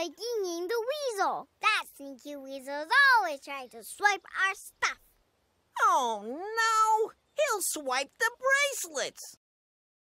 like Ying Ying the weasel. That sneaky weasel is always trying to swipe our stuff. Oh, no! He'll swipe the bracelets!